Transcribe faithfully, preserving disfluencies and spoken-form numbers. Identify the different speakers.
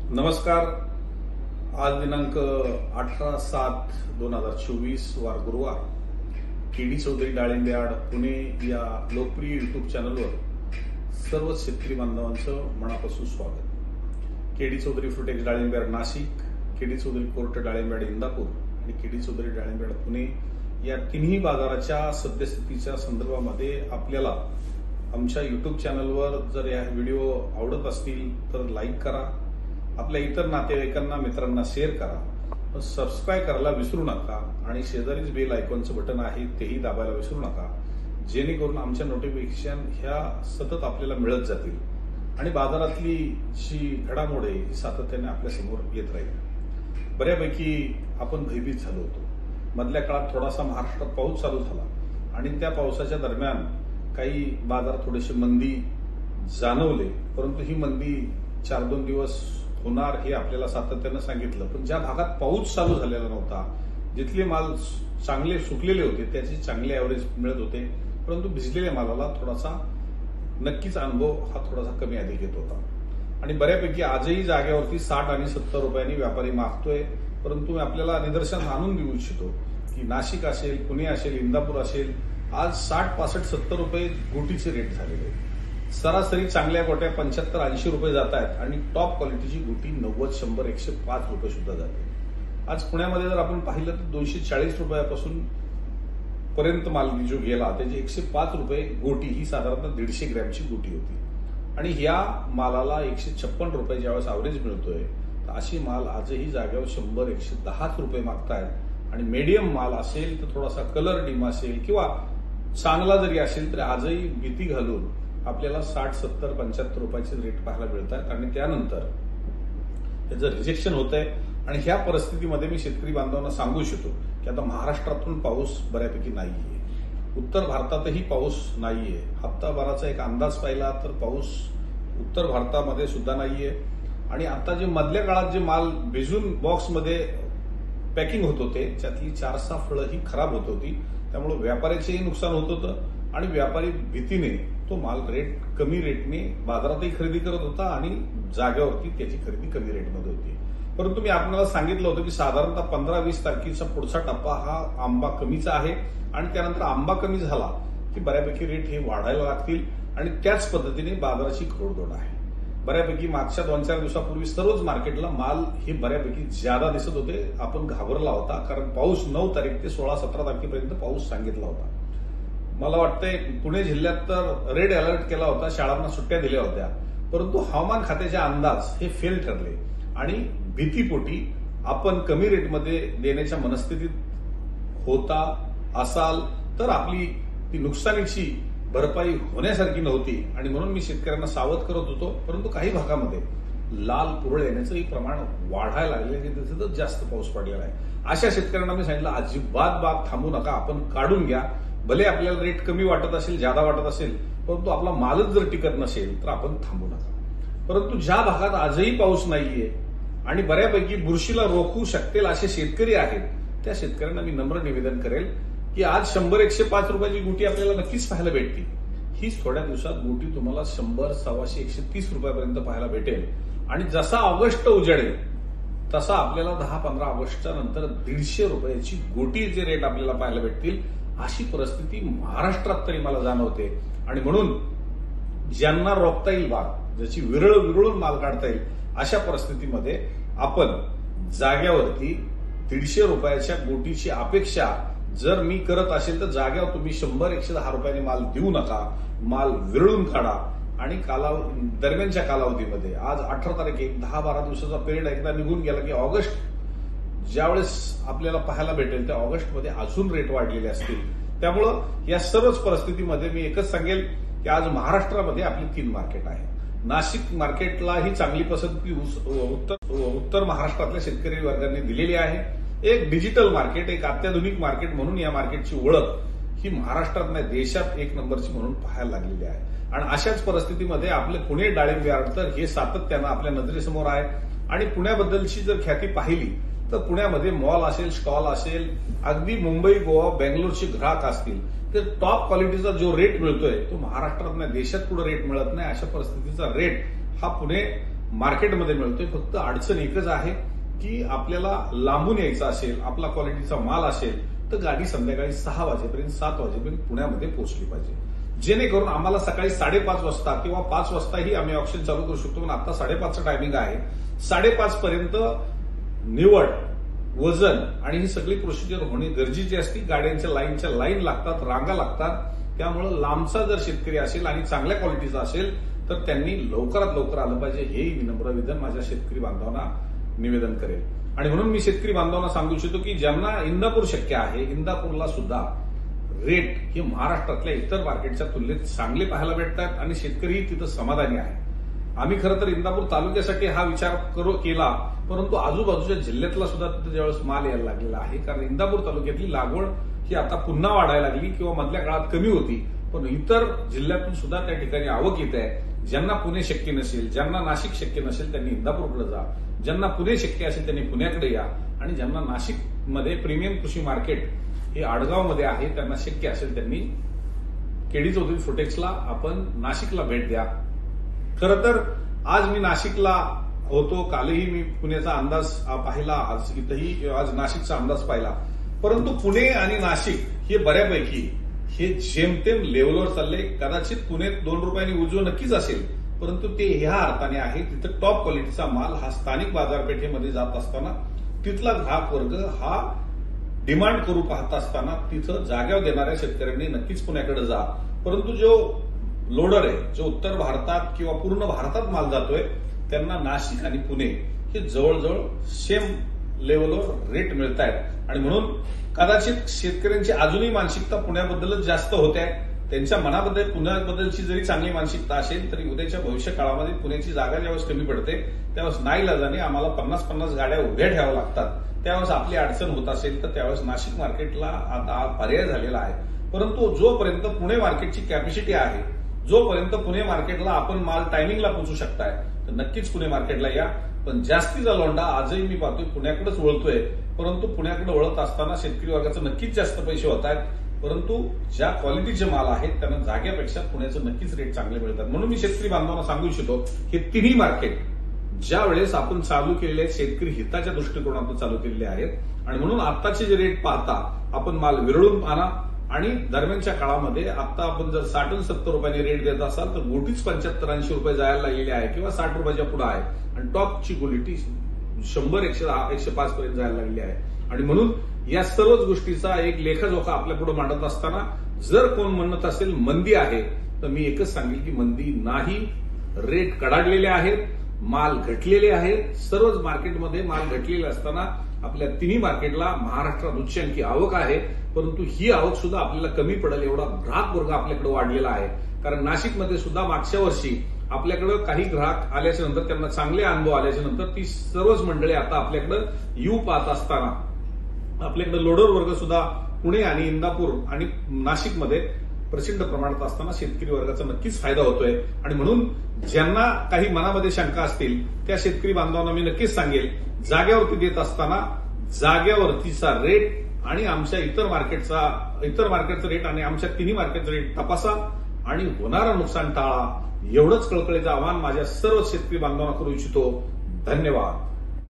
Speaker 1: नमस्कार। आज दिनांक अठरा सात दोन हजार चोवीस वार गुरुवार केडी चौधरी डाळिंबे यार्ड पुणे या लोकप्रिय युट्यूब चॅनलवर सर्व शेतकरी बांधवांचं मनापासून स्वागत। केडी चौधरी फ्रुटेक्स डाळिंबे yard Nashik, KD Chaudhari court डाळिंबे यार्ड इंदापूर आणि केडी चौधरी डाळिंबे यार्ड पुणे या तिन्ही बाजाराच्या सद्यस्थितीच्या संदर्भामध्ये आपल्याला आमच्या युट्यूब चॅनलवर जर या व्हिडिओ आवडत असतील तर लाईक करा, आपल्या इतर नातेवाईकांना मित्रांना शेअर करा, सबस्क्राईब करायला विसरू नका आणि शेजारीच बेल आयकॉनचं बटन आहे तेही दाबायला विसरू नका, जेणेकरून आमच्या नोटिफिकेशन ह्या सतत आपल्याला मिळत जातील आणि बाजारातली जी घडामोड आहे सातत्याने आपल्या समोर येत राहील। बऱ्यापैकी आपण भयभीत झालो होतो। मधल्या काळात थोडासा महाराष्ट्रात पाऊस चालू झाला आणि त्या पावसाच्या दरम्यान काही बाजार थोडेसे मंदी जाणवले, परंतु ही मंदी चार दोन दिवस होणार हे आपल्याला सातत्यानं सांगितलं। पण ज्या भागात पाऊस चालू झालेला नव्हता, जिथले माल चांगले सुकलेले होते त्याचे चांगले ऍव्हरेज मिळत होते, परंतु भिजलेल्या मालाला थोडासा नक्कीच अनुभव हा थोडासा कमी अधिक येत होता आणि बऱ्यापैकी आजही जागेवरती साठ आणि सत्तर रुपयांनी व्यापारी मागतोय। परंतु मी आपल्याला निदर्शन आणून देऊ इच्छितो की नाशिक असेल, पुणे असेल, इंदापूर असेल, आज साठ पासष्ट सत्तर रुपये गोटीचे रेट झालेले आहेत। सरासरी चांगल्या गोट्या पंच्याहत्तर ऐंशी रुपये जात आहेत आणि टॉप क्वालिटीची गोटी नव्वद शंभर एकशे पाच रुपये सुद्धा जाते। आज पुण्यामध्ये जर आपण पाहिलं तर दोनशे चाळीस रुपयापासून पर्यंत माल जो गेला त्याची एकशे पाच रुपये गोटी ही साधारणतः दीडशे ग्रॅमची गोटी होती आणि या मालाला एकशे छप्पन रुपये ज्यावेळेस ऍव्हरेज मिळतोय तर अशी माल आजही जागेवर शंभर एकशे दहाच रुपये मागतायत आणि मीडियम माल असेल तर थोडासा कलर डिम असेल किंवा चांगला जरी असेल तर आजही भीती घालून आपल्याला साठ सत्तर पंच्याहत्तर रुपयाचे रेट पाहायला मिळतात आणि त्यानंतर त्याचं रिजेक्शन होत आहे। आणि ह्या परिस्थितीमध्ये मी शेतकरी बांधवांना सांगू इच्छितो की आता महाराष्ट्रातून पाऊस बऱ्यापैकी नाहीये, उत्तर भारतातही पाऊस नाहीये। हप्ताभराचा एक अंदाज पाहिला तर पाऊस उत्तर भारतामध्ये सुद्धा नाहीये आणि आता जे मधल्या काळात जे माल भिजून बॉक्समध्ये पॅकिंग होत होते त्यातली चार सहा फळं ही खराब होत होती, त्यामुळे व्यापाऱ्याचेही नुकसान होत होतं आणि व्यापारी भीतीने तो माल रेट कमी रेटने बाजारातही खरेदी करत होता आणि जागेवरती त्याची खरेदी कमी रेटमध्ये होती। परंतु मी आपल्याला सांगितलं होतं की साधारणतः पंधरा वीस तारखेचा पुढचा टप्पा हा आंबा कमीचा आहे आणि त्यानंतर आंबा कमी झाला की बऱ्यापैकी रेट हे वाढायला लागतील आणि त्याच पद्धतीने बाजाराची घोडदौड आहे। बऱ्यापैकी मागच्या दोन चार दिवसापूर्वी सर्वच मार्केटला माल हे बऱ्यापैकी ज्यादा दिसत होते। आपण घाबरला होता कारण पाऊस नऊ तारीख ते सोळा सतरा तारखेपर्यंत पाऊस सांगितला होता। मला वाटतंय पुणे जिल्ह्यात तर रेड अलर्ट केला होता, शाळांना सुट्ट्या दिल्या होत्या, परंतु हवामान खात्याचे अंदाज हे फेल ठरले आणि भीतीपोटी आपण कमी रेटमध्ये देण्याच्या मनस्थितीत होता असाल तर आपली ती नुकसानीची भरपाई होण्यासारखी नव्हती आणि म्हणून मी शेतकऱ्यांना सावध करत होतो। परंतु काही भागामध्ये लाल पुरळ येण्याचंही प्रमाण वाढायला लागले की तिथेच जास्त पाऊस पडलेला आहे। अशा शेतकऱ्यांना मी सांगितलं अजिबात बाग थांबू नका, आपण काढून घ्या। भले आपल्याला रेट कमी वाटत असेल, ज्यादा वाटत असेल, परंतु आपला मालच जर टिकत नसेल तर आपण थांबू नका। परंतु ज्या भागात आजही पाऊस नाहीये आणि बऱ्यापैकी बुरशीला रोखू शकतील असे शेतकरी आहेत त्या शेतकऱ्यांना मी नम्र निवेदन करेल की आज शंभर एकशे पाच रुपयाची गुटी आपल्याला नक्कीच पाहायला भेटते। हीच थोड्या दिवसात गुटी तुम्हाला शंभर सव्वाशे एकशे तीस रुपयापर्यंत पाहायला भेटेल आणि जसा ऑगस्ट उजाडेल तसा आपल्याला दहा पंधरा ऑगस्टच्या नंतर दीडशे रुपयाची गोटीचे रेट आपल्याला पाहायला भेटतील अशी परिस्थिती महाराष्ट्रात तरी मला जाणवते आणि म्हणून ज्यांना रोखता येईल बाग, ज्याची विरळ विरळून माल काढता येईल अशा परिस्थितीमध्ये आपण जाग्यावरती दीडशे रुपयाच्या गोटीची अपेक्षा जर मी करत असेल तर जाग्यावर तुम्ही शंभर एकशे दहा रुपयांनी माल देऊ नका, माल विरळून काढा आणि कालावधी दरम्यानच्या कालावधीमध्ये आज अठरा तारीख एक दहा बारा दिवसाचा पिरियड एकदा निघून गेला की ऑगस्ट ज्यावेळेस आपल्याला पाहायला भेटेल त्या ऑगस्टमध्ये अजून रेट वाढलेले असतील। त्यामुळं या सर्वच परिस्थितीमध्ये मी एकच सांगेल की आज महाराष्ट्रामध्ये आपली तीन मार्केट आहे। नाशिक मार्केटला ही चांगली पसंती उत्तर उत्तर महाराष्ट्रातल्या शेतकरी वर्गाने दिलेली आहे। एक डिजिटल मार्केट, एक अत्याधुनिक मार्केट म्हणून या मार्केटची ओळख ही महाराष्ट्रात नाही देशात एक नंबरची म्हणून पाहायला लागलेली आहे आणि अशाच परिस्थितीमध्ये आपले पुणे डाळिंबे यार्ड तर हे सातत्यानं आपल्या नजरेसमोर आहे आणि पुण्याबद्दलची जर ख्याती पाहिली तर पुण्यामध्ये मॉल असेल, स्टॉल असेल, अगदी मुंबई गोवा बेंगलोरचे ग्राहक असतील तर टॉप क्वालिटीचा जो रेट मिळतोय तो महाराष्ट्रात नाही देशात कुठे रेट मिळत नाही। अशा परिस्थितीचा रेट हा पुणे मार्केटमध्ये मिळतोय. फक्त अडचण एकच आहे की आपल्याला लांबून यायचं असेल, आपला क्वालिटीचा माल असेल तर गाडी संध्याकाळी सहा वाजेपर्यंत सात वाजेपर्यंत पुण्यामध्ये पोहोचली पाहिजे, जेणेकरून आम्हाला सकाळी साडेपाच वाजता किंवा पाच वाजताही आम्ही ऑप्शन चालू करू शकतो. पण आता साडेपाचचं टायमिंग आहे. साडेपाच पर्यंत निवड, वजन आणि ही सगळी प्रोसिजर होणे गरजेची असते. गाड्यांच्या लाईनच्या लाईन लागतात, रांगा लागतात. त्यामुळे लांबचा जर शेतकरी असेल आणि चांगल्या क्वालिटीचा असेल तर त्यांनी लवकरात लवकर आलं पाहिजे, हेही विनम्र निवेदन माझ्या शेतकरी बांधवांना निवेदन करेल. आणि म्हणून मी शेतकरी बांधवांना सांगू इच्छितो की ज्यांना इंदापूर शक्य आहे, इंदापूरला सुद्धा रेट हे महाराष्ट्रातल्या इतर मार्केटच्या तुलनेत चांगले पाहायला भेटतात आणि शेतकरीही तिथं समाधानी आहे. आम्ही खरं तर इंदापूर तालुक्यासाठी हा विचार करू केला, परंतु आजूबाजूच्या जिल्ह्यातला सुद्धा तिथं ज्यावेळेस माल यायला लागलेला आहे. कारण इंदापूर तालुक्यातली लागवड ही आता पुन्हा वाढायला लागली किंवा मधल्या काळात कमी होती, पण इतर जिल्ह्यातून सुद्धा त्या ठिकाणी आवक येत आहे. ज्यांना पुणे शक्य नसेल, ज्यांना नाशिक शक्य नसेल त्यांनी इंदापूरकडे जा, ज्यांना पुणे शक्य असेल त्यांनी पुण्याकडे या आणि ज्यांना नाशिकमध्ये प्रीमियम कृषी मार्केट हे आडगावमध्ये आहे त्यांना शक्य असेल त्यांनी केडी चौधरी फ्रुटेक्सला आपण नाशिकला भेट द्या. खरं तर आज मी नाशिकला होतो, कालही मी पुण्याचा अंदाज पाहिला, आज इथंही आज नाशिकचा अंदाज पाहिला. परंतु पुणे आणि नाशिक हे बऱ्यापैकी हे जेमतेम लेवलवर चालले. कदाचित पुणे दोन रुपयांनी उजवं नक्कीच असेल, परंतु ते ह्या अर्थाने आहे तिथं टॉप क्वालिटीचा माल हा स्थानिक बाजारपेठेमध्ये जात असताना तिथला ग्राहक वर्ग हा डिमांड करू पाहत असताना तिथं जाग्यावर देणाऱ्या शेतकऱ्यांनी नक्कीच पुण्याकडे जा. परंतु जो लोडर आहे, जो उत्तर भारतात किंवा पूर्ण भारतात माल जातोय, त्यांना नाशिक आणि पुणे हे जवळजवळ सेम लेवलवर रेट मिळत आहेत. आणि म्हणून कदाचित शेतकऱ्यांची अजूनही मानसिकता पुण्याबद्दलच जास्त होत आहे. त्यांच्या मनाबद्दल पुण्याबद्दलची जरी चांगली मानसिकता असेल तरी उद्याच्या भविष्य काळामध्ये पुण्याची जागा ज्यावेळेस कमी पडते त्यावेळेस नाईलाजाने आम्हाला पन्नास पन्नास गाड्या उभ्या ठेवाव्या लागतात. त्यावेळेस आपली अडचण होत असेल तर त्यावेळेस नाशिक मार्केटला आता पर्याय झालेला आहे. परंतु जोपर्यंत पुणे मार्केटची कॅपॅसिटी आहे, जोपर्यंत पुणे मार्केटला आपण माल टायमिंगला पोहोचू शकताय तर नक्कीच पुणे मार्केटला या. पण जास्तीचा लोंढा आजही मी पाहतोय पुण्याकडेच वळतोय. परंतु पुण्याकडे वळत असताना शेतकरी वर्गाचे नक्कीच जास्त पैसे होत आहेत. परंतु ज्या क्वालिटीचे माल आहेत त्यांना जाग्यापेक्षा पुण्याचं नक्कीच रेट चांगले मिळतात. म्हणून मी शेतकरी बांधवांना सांगू इच्छितो हे तिन्ही मार्केट ज्या वेळेस आपण चालू केलेले आहेत शेतकरी हिताच्या दृष्टिकोनातून चालू केलेले आहेत आणि म्हणून आत्ताचे जे रेट पाहता आपण माल विरळून आणा. आणि दरम्यानच्या काळामध्ये आता आपण जर साठ आणि सत्तर रुपयांनी रेट देत असाल तर गोटीच पंच्याहत्तर ऐंशी रुपये जायला लागलेली आहे किंवा साठ रुपयाच्या पुढे आहे आणि टॉपची क्वालिटी शंभर एकशे दहा एकशे पाच पर्यंत जायला लागलेली आहे. आणि म्हणून या सर्वच गोष्टीचा एक लेखाजोखा आपल्या पुढे मांडत असताना जर कोण म्हणत असेल मंदी आहे तर मी एकच सांगेल की मंदी नाही. रेट कडाडलेले आहेत, माल घटलेले आहेत. सर्वच मार्केटमध्ये माल घटलेले असताना आपल्या तिन्ही मार्केटला महाराष्ट्रात उच्चांकी आवक आहे. परंतु ही आवक सुद्धा आपल्याला कमी पडेल एवढा ग्राहक वर्ग आपल्याकडे वाढलेला आहे. कारण नाशिकमध्ये सुद्धा मागच्या वर्षी आपल्याकडे काही ग्राहक आल्याच्या नंतर त्यांना चांगले अनुभव आल्याच्या नंतर ती सर्वच मंडळी आता आपल्याकडे येऊ पाहत असताना आपल्याकडे लोडर वर्ग सुद्धा पुणे आणि इंदापूर आणि नाशिकमध्ये प्रचंड प्रमाणात असताना शेतकरी वर्गाचा नक्कीच फायदा होतोय. आणि म्हणून ज्यांना काही मनामध्ये शंका असतील त्या शेतकरी बांधवांना मी नक्कीच सांगेल जाग्यावरती देत असताना जाग्यावरतीचा रेट आणि आमच्या इतर मार्केटचा इतर मार्केटचा रेट आणि आमच्या तिन्ही मार्केटचा रेट तपासा आणि होणारं नुकसान टाळा. एवढंच कळकळीचं आवाहन माझ्या सर्व शेतकरी बांधवांना करू इच्छितो. धन्यवाद.